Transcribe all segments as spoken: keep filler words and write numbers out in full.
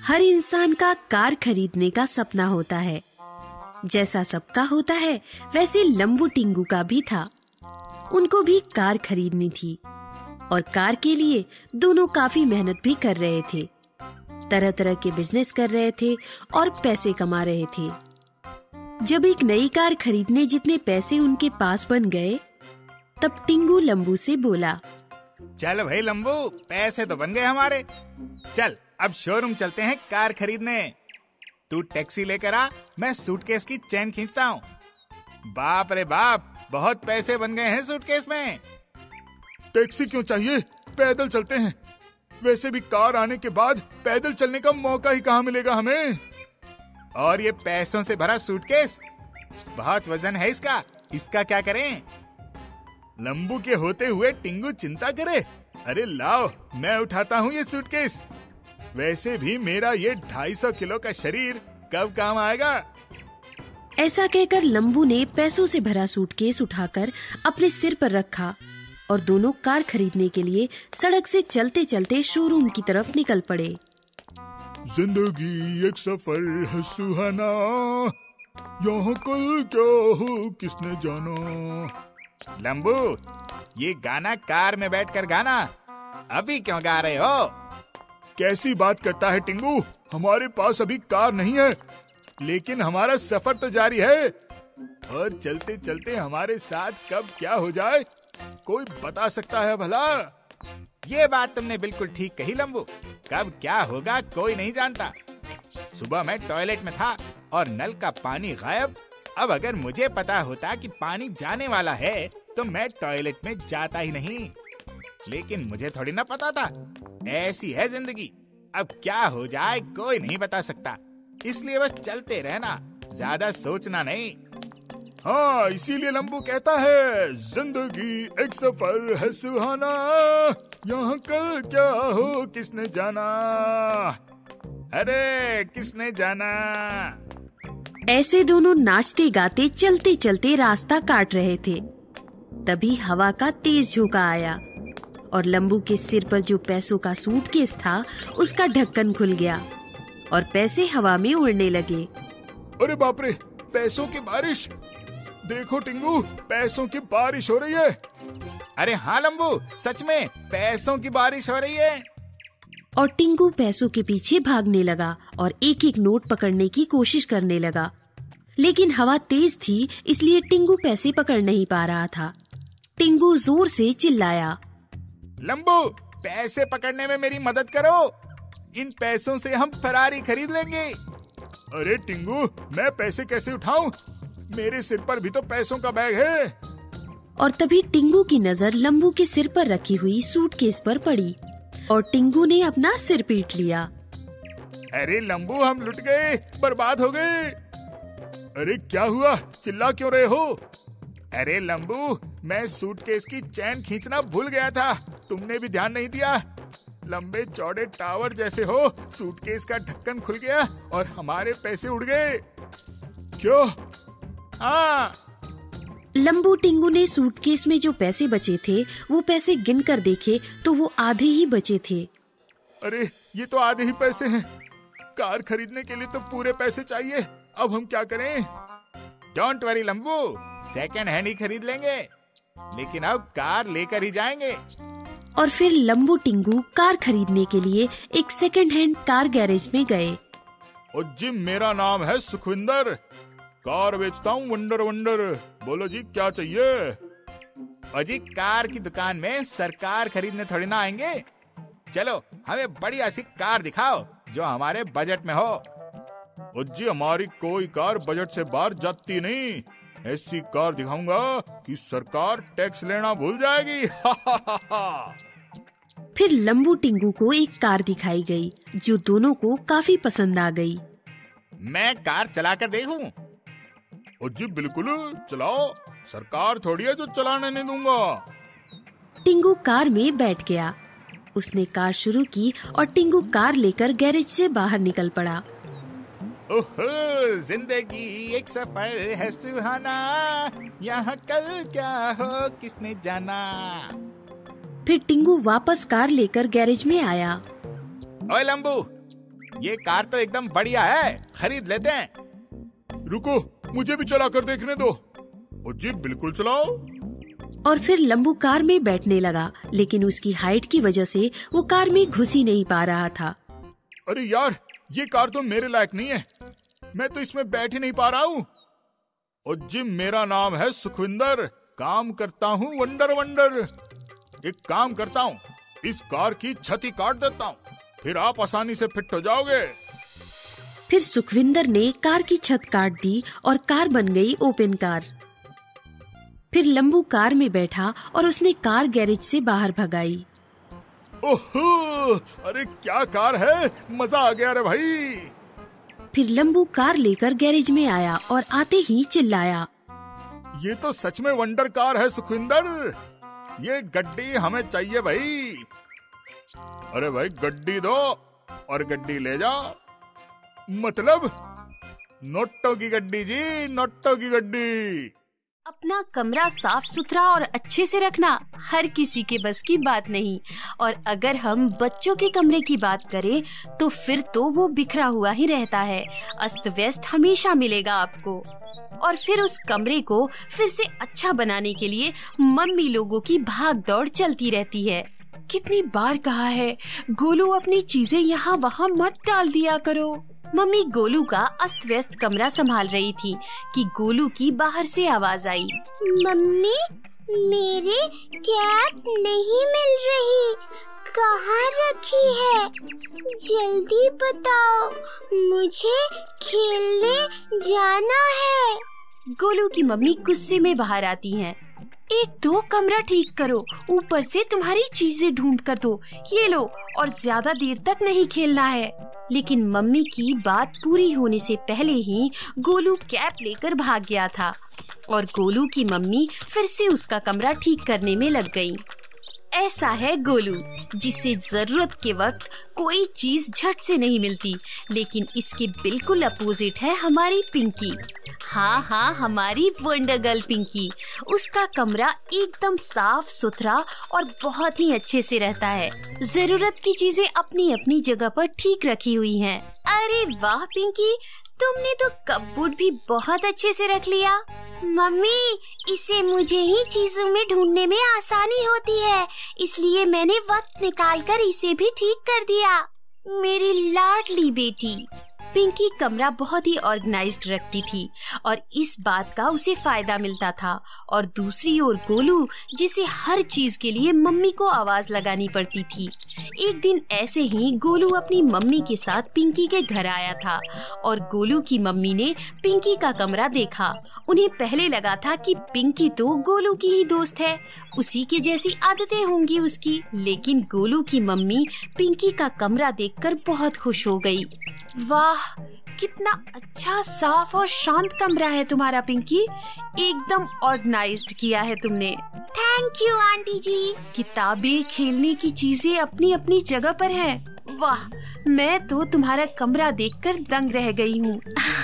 हर इंसान का कार खरीदने का सपना होता है। जैसा सबका होता है वैसे लंबू टिंगू का भी था। उनको भी कार खरीदनी थी और कार के लिए दोनों काफी मेहनत भी कर रहे थे। तरह तरह के बिजनेस कर रहे थे और पैसे कमा रहे थे। जब एक नई कार खरीदने जितने पैसे उनके पास बन गए, तब टिंगू लंबू से बोला, चल भाई लंबू, पैसे तो बन गए हमारे। चल अब शोरूम चलते हैं कार खरीदने। तू टैक्सी लेकर आ, मैं सूटकेस की चेन खींचता हूँ। बाप रे बाप, बहुत पैसे बन गए हैं सूटकेस में। टैक्सी क्यों चाहिए, पैदल चलते हैं। वैसे भी कार आने के बाद पैदल चलने का मौका ही कहाँ मिलेगा हमें। और ये पैसों से भरा सूटकेस, बहुत वजन है इसका, इसका क्या करें? लंबू के होते हुए टिंगू चिंता करे। अरे लाओ, मैं उठाता हूँ ये सूटकेस। वैसे भी मेरा ये ढाई सौ किलो का शरीर कब काम आएगा। ऐसा कहकर लंबू ने पैसों से भरा सूटकेस उठाकर अपने सिर पर रखा और दोनों कार खरीदने के लिए सड़क से चलते चलते शोरूम की तरफ निकल पड़े। जिंदगी एक सफर है सुहाना, यहाँ कल क्या हो किसने जाना। लंबू, ये गाना कार में बैठकर गाना, अभी क्यों गा रहे हो? कैसी बात करता है टिंगू, हमारे पास अभी कार नहीं है, लेकिन हमारा सफर तो जारी है। और चलते चलते हमारे साथ कब क्या हो जाए कोई बता सकता है भला? ये बात तुमने बिल्कुल ठीक कही लंबू, कब क्या होगा कोई नहीं जानता। सुबह मैं टॉयलेट में था और नल का पानी गायब। अब अगर मुझे पता होता कि पानी जाने वाला है तो मैं टॉयलेट में जाता ही नहीं, लेकिन मुझे थोड़ी ना पता था। ऐसी है जिंदगी, अब क्या हो जाए कोई नहीं बता सकता, इसलिए बस चलते रहना, ज्यादा सोचना नहीं। हाँ, इसीलिए लंबू कहता है, जिंदगी एक सफर है सुहाना, यहाँ कल क्या हो किसने जाना। अरे किसने जाना। ऐसे दोनों नाचते गाते चलते चलते रास्ता काट रहे थे। तभी हवा का तेज झोंका आया और लंबू के सिर पर जो पैसों का सूटकेस था उसका ढक्कन खुल गया और पैसे हवा में उड़ने लगे। अरे बाप रे, पैसों की बारिश। देखो टिंगू, पैसों की बारिश हो रही है। अरे हाँ लंबू, सच में पैसों की बारिश हो रही है। और टिंगू पैसों के पीछे भागने लगा और एक एक नोट पकड़ने की कोशिश करने लगा, लेकिन हवा तेज थी इसलिए टिंगू पैसे पकड़ नहीं पा रहा था। टिंगू जोर से चिल्लाया, लंबू, पैसे पकड़ने में मेरी मदद करो, इन पैसों से हम फरारी खरीद लेंगे। अरे टिंगू, मैं पैसे कैसे उठाऊं? मेरे सिर पर भी तो पैसों का बैग है। और तभी टिंगू की नजर लंबू के सिर पर रखी हुई सूटकेस पर पड़ी और टिंगू ने अपना सिर पीट लिया। अरे लंबू, हम लुट गए, बर्बाद हो गए। अरे क्या हुआ, चिल्ला क्यों रहे हो? अरे लंबू, मैं सूटकेस की चैन खींचना भूल गया था, तुमने भी ध्यान नहीं दिया। लंबे चौड़े टावर जैसे हो, सूटकेस का ढक्कन खुल गया और हमारे पैसे उड़ गए। क्यों? हाँ। लंबू टिंगू ने सूटकेस में जो पैसे बचे थे वो पैसे गिनकर देखे तो वो आधे ही बचे थे। अरे ये तो आधे ही पैसे हैं। कार खरीदने के लिए तो पूरे पैसे चाहिए, अब हम क्या करें? डोंट वरी लंबू, सेकंड हैंड ही खरीद लेंगे, लेकिन अब कार लेकर ही जाएंगे। और फिर लंबू टिंगू कार खरीदने के लिए एक सेकंड हैंड कार गैरेज में गए। और जी, मेरा नाम है सुखविंदर, कार बेचता हूँ वंडर वंडर। बोलो जी, क्या चाहिए? और जी, कार की दुकान में सरकार खरीदने थोड़ी ना आएंगे, चलो हमें बढ़िया सी कार दिखाओ जो हमारे बजट में हो। और जी, हमारी कोई कार बजट से बाहर जाती नहीं। ऐसी कार दिखाऊंगा कि सरकार टैक्स लेना भूल जाएगी। फिर लंबू टिंगू को एक कार दिखाई गई जो दोनों को काफी पसंद आ गई। मैं कार चलाकर देखूं? और जी बिल्कुल, चलाओ, सरकार थोड़ी है जो चलाने नहीं दूंगा। टिंगू कार में बैठ गया। उसने कार शुरू की और टिंगू कार लेकर गैरेज से बाहर निकल पड़ा। ओहो, जिंदगी एक सफर है सुहाना, यहाँ कल क्या हो किसने जाना। फिर टिंगू वापस कार लेकर गैरेज में आया। ओए लंबू, ये कार तो एकदम बढ़िया है, खरीद लेते हैं। रुको, मुझे भी चला कर देखने दो। ओ जी, बिल्कुल चलाओ। और फिर लंबू कार में बैठने लगा, लेकिन उसकी हाइट की वजह से वो कार में घुस ही नहीं पा रहा था। अरे यार, ये कार तो मेरे लायक नहीं है, मैं तो इसमें बैठ ही नहीं पा रहा हूँ। और जी, मेरा नाम है सुखविंदर, काम करता हूँ वंडर वंडर। एक काम करता हूँ, इस कार की छत ही काट देता हूँ, फिर आप आसानी से फिट हो जाओगे। फिर सुखविंदर ने कार की छत काट दी और कार बन गई ओपन कार। फिर लंबू कार में बैठा और उसने कार गैरेज से बाहर भगाई। ओहो, अरे क्या कार है, मजा आ गया रे भाई। फिर लंबू कार लेकर गैरेज में आया और आते ही चिल्लाया, ये तो सच में वंडर कार है सुखविंदर, ये गड्डी हमें चाहिए भाई। अरे भाई, गड्डी दो और गड्डी ले जाओ। मतलब नोटों की गड्डी जी, नोटों की गड्डी। अपना कमरा साफ सुथरा और अच्छे से रखना हर किसी के बस की बात नहीं, और अगर हम बच्चों के कमरे की बात करें तो फिर तो वो बिखरा हुआ ही रहता है, अस्त व्यस्त हमेशा मिलेगा आपको। और फिर उस कमरे को फिर से अच्छा बनाने के लिए मम्मी लोगों की भाग दौड़ चलती रहती है। कितनी बार कहा है, गोलू अपनी चीजें यहाँ वहाँ मत डाल दिया करो। मम्मी गोलू का अस्त व्यस्त कमरा संभाल रही थी कि गोलू की बाहर से आवाज आई, मम्मी, मेरे कैप नहीं मिल रही, कहाँ रखी है? जल्दी बताओ, मुझे खेलने जाना है। गोलू की मम्मी गुस्से में बाहर आती हैं। एक तो कमरा ठीक करो, ऊपर से तुम्हारी चीजें ढूंढ कर दो, ये लो, और ज्यादा देर तक नहीं खेलना है। लेकिन मम्मी की बात पूरी होने से पहले ही गोलू कैप लेकर भाग गया था और गोलू की मम्मी फिर से उसका कमरा ठीक करने में लग गई। ऐसा है गोलू, जिसे जरूरत के वक्त कोई चीज झट से नहीं मिलती, लेकिन इसके बिल्कुल अपोजिट है हमारी पिंकी। हाँ हाँ, हमारी वंडर गर्ल पिंकी। उसका कमरा एकदम साफ सुथरा और बहुत ही अच्छे से रहता है। जरूरत की चीजें अपनी अपनी जगह पर ठीक रखी हुई हैं। अरे वाह पिंकी, तुमने तो कपबोर्ड भी बहुत अच्छे से रख लिया। मम्मी, इसे मुझे ही चीजों में ढूंढने में आसानी होती है, इसलिए मैंने वक्त निकालकर इसे भी ठीक कर दिया। मेरी लाडली बेटी। पिंकी कमरा बहुत ही ऑर्गेनाइज्ड रखती थी और इस बात का उसे फायदा मिलता था। और दूसरी ओर गोलू, जिसे हर चीज के लिए मम्मी को आवाज लगानी पड़ती थी। एक दिन ऐसे ही गोलू अपनी मम्मी के साथ पिंकी के घर आया था और गोलू की मम्मी ने पिंकी का कमरा देखा। उन्हें पहले लगा था कि पिंकी तो गोलू की ही दोस्त है, उसी की जैसी आदतें होंगी उसकी। लेकिन गोलू की मम्मी पिंकी का कमरा देखकर बहुत खुश हो गई। वाह, कितना अच्छा साफ और शांत कमरा है तुम्हारा पिंकी, एकदम ऑर्गेनाइज्ड किया है तुमने। Thank you aunty ji. किताबें, खेलने की चीजें अपनी अपनी जगह पर हैं। वाह, मैं तो तुम्हारा कमरा देखकर दंग रह गई हूँ।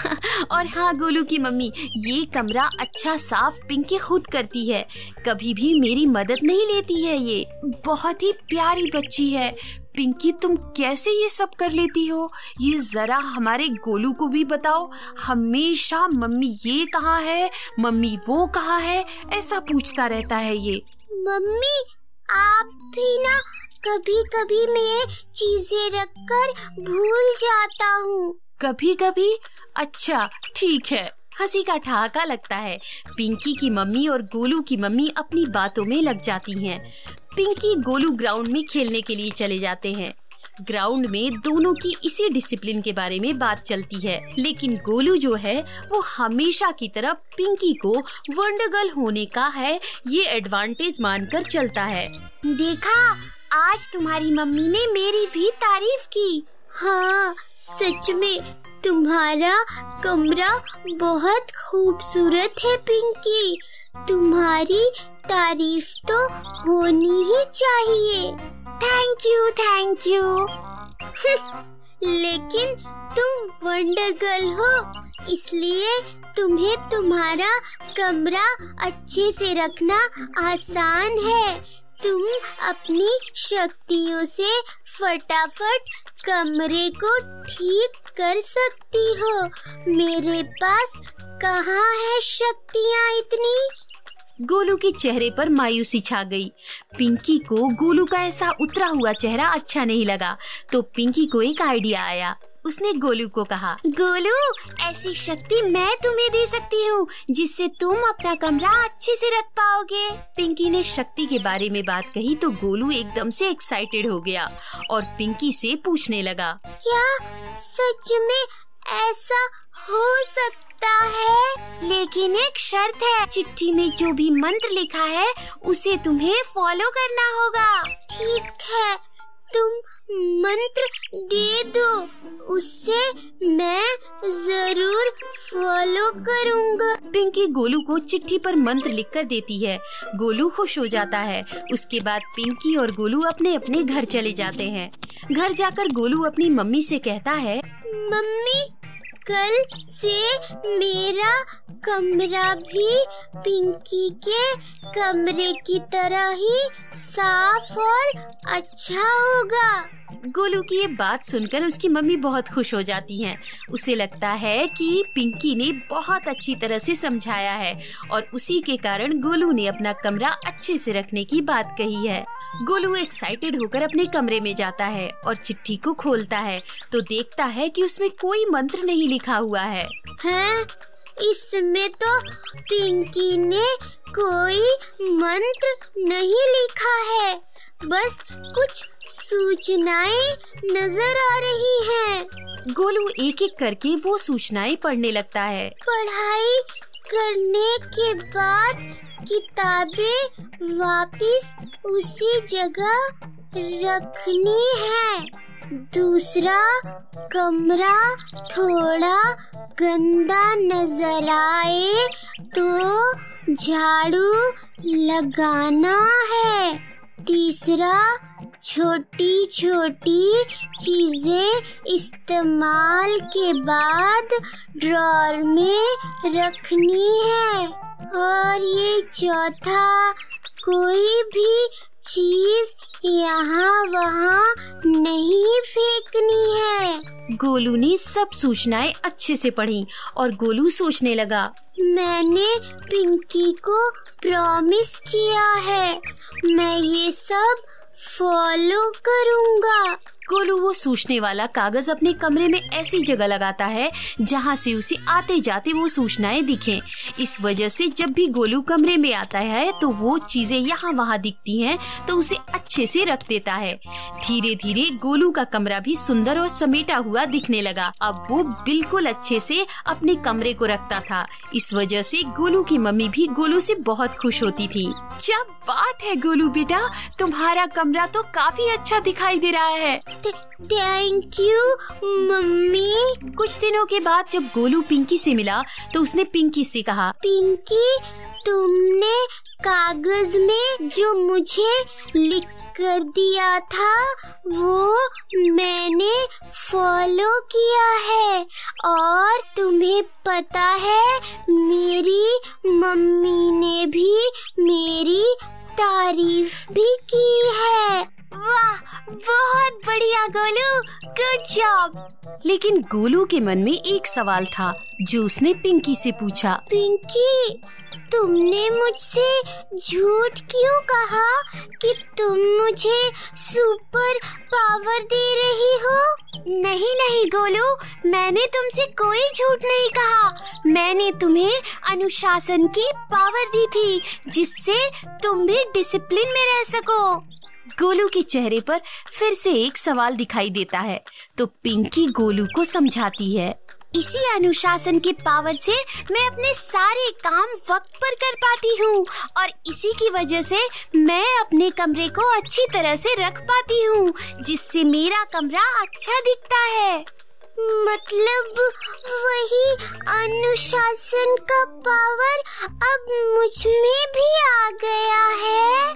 और हाँ गोलू की मम्मी, ये कमरा अच्छा साफ पिंकी खुद करती है, कभी भी मेरी मदद नहीं लेती है। ये बहुत ही प्यारी बच्ची है। पिंकी, तुम कैसे ये सब कर लेती हो? ये जरा हमारे गोलू को भी बताओ। हमेशा मम्मी ये कहाँ है, मम्मी वो कहाँ है, ऐसा पूछता रहता है ये। मम्मी, आप भी ना कभी कभी मैं चीजें रखकर भूल जाता हूँ। कभी कभी? अच्छा ठीक है। हंसी का ठहाका लगता है। पिंकी की मम्मी और गोलू की मम्मी अपनी बातों में लग जाती हैं। पिंकी गोलू ग्राउंड में खेलने के लिए चले जाते हैं। ग्राउंड में दोनों की इसी डिसिप्लिन के बारे में बात चलती है, लेकिन गोलू जो है वो हमेशा की तरह पिंकी को वंडर गर्ल होने का है ये एडवांटेज मानकर चलता है। देखा, आज तुम्हारी मम्मी ने मेरी भी तारीफ की। हाँ, सच में तुम्हारा कमरा बहुत खूबसूरत है पिंकी, तुम्हारी तारीफ तो होनी ही चाहिए। Thank you thank you. लेकिन तुम वंडर गर्ल हो, इसलिए तुम्हें तुम्हारा कमरा अच्छे से रखना आसान है। तुम अपनी शक्तियों से फटाफट कमरे को ठीक कर सकती हो। मेरे पास कहाँ है शक्तियाँ इतनी। गोलू के चेहरे पर मायूसी छा गई। पिंकी को गोलू का ऐसा उतरा हुआ चेहरा अच्छा नहीं लगा, तो पिंकी को एक आइडिया आया। उसने गोलू को कहा, गोलू, ऐसी शक्ति मैं तुम्हें दे सकती हूँ जिससे तुम अपना कमरा अच्छे से रख पाओगे। पिंकी ने शक्ति के बारे में बात कही तो गोलू एकदम से एक्साइटेड हो गया और पिंकी से पूछने लगा, क्या सच में ऐसा हो सकता है? लेकिन एक शर्त है, चिट्ठी में जो भी मंत्र लिखा है उसे तुम्हें फॉलो करना होगा। ठीक है, तुम मंत्र दे दो, उससे मैं जरूर फॉलो करूँगा। पिंकी गोलू को चिट्ठी पर मंत्र लिखकर देती है। गोलू खुश हो जाता है। उसके बाद पिंकी और गोलू अपने अपने घर चले जाते हैं। घर जाकर गोलू अपनी मम्मी से कहता है, मम्मी, कल से मेरा कमरा भी पिंकी के कमरे की तरह ही साफ और अच्छा होगा। गोलू की ये बात सुनकर उसकी मम्मी बहुत खुश हो जाती हैं। उसे लगता है कि पिंकी ने बहुत अच्छी तरह से समझाया है और उसी के कारण गोलू ने अपना कमरा अच्छे से रखने की बात कही है। गोलू एक्साइटेड होकर अपने कमरे में जाता है और चिट्ठी को खोलता है तो देखता है कि उसमें कोई मंत्र नहीं लिखा हुआ है। हैं? इसमें तो पिंकी ने कोई मंत्र नहीं लिखा है, बस कुछ सूचनाएं नजर आ रही हैं। गोलू एक एक करके वो सूचनाएं पढ़ने लगता है। पढ़ाई करने के बाद किताबें वापस उसी जगह रखनी है। दूसरा, कमरा थोड़ा गंदा नजर आए तो झाड़ू लगाना है। तीसरा, छोटी छोटी चीजें इस्तेमाल के बाद ड्रॉर में रखनी है। और ये चौथा, कोई भी चीज यहाँ वहाँ नहीं फेंकनी है। गोलू ने सब सूचनाएं अच्छे से पढ़ी और गोलू सोचने लगा, मैंने पिंकी को प्रॉमिस किया है, मैं ये सब फॉलो करूँगा। गोलू वो सूचने वाला कागज अपने कमरे में ऐसी जगह लगाता है जहाँ से उसे आते जाते वो सूचनाएं दिखें। इस वजह से जब भी गोलू कमरे में आता है तो वो चीजें यहाँ वहाँ दिखती हैं तो उसे अच्छे से रख देता है। धीरे धीरे गोलू का कमरा भी सुंदर और समेटा हुआ दिखने लगा। अब वो बिल्कुल अच्छे से अपने कमरे को रखता था। इस वजह से गोलू की मम्मी भी गोलू से बहुत खुश होती थी। क्या बात है गोलू बेटा, तुम्हारा कमरा तो काफी अच्छा दिखाई दे रहा है। Thank you mummy. कुछ दिनों के बाद जब गोलू पिंकी से मिला तो उसने पिंकी से कहा, पिंकी, तुमने कागज में जो मुझे लिख कर दिया था वो मैंने फॉलो किया है और तुम्हें पता है मेरी मम्मी ने भी मेरी तारीफ भी की है। वाह, बहुत बढ़िया गोलू, गुड जॉब। लेकिन गोलू के मन में एक सवाल था जो उसने पिंकी से पूछा, पिंकी, तुमने मुझसे झूठ क्यों कहा कि तुम मुझे सुपर पावर दे रही हो? नहीं नहीं गोलू, मैंने तुमसे कोई झूठ नहीं कहा। मैंने तुम्हें अनुशासन की पावर दी थी जिससे तुम भी डिसिप्लिन में रह सको। गोलू के चेहरे पर फिर से एक सवाल दिखाई देता है तो पिंकी गोलू को समझाती है, इसी अनुशासन की पावर से मैं अपने सारे काम वक्त पर कर पाती हूँ और इसी की वजह से मैं अपने कमरे को अच्छी तरह से रख पाती हूँ जिससे मेरा कमरा अच्छा दिखता है। मतलब वही अनुशासन का पावर अब मुझ में भी आ गया है।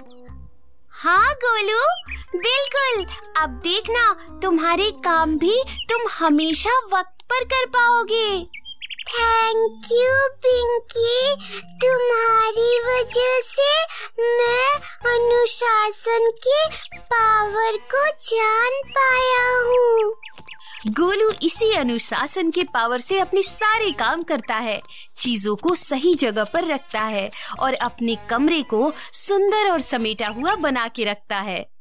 हाँ गोलू, बिल्कुल। अब देखना, तुम्हारे काम भी तुम हमेशा वक्त पर कर पाओगे। थैंक यू पिंकी, तुम्हारी वजह से मैं अनुशासन के पावर को जान पाया हूँ। गोलू इसी अनुशासन के पावर से अपने सारे काम करता है, चीजों को सही जगह पर रखता है और अपने कमरे को सुंदर और समेटा हुआ बना के रखता है।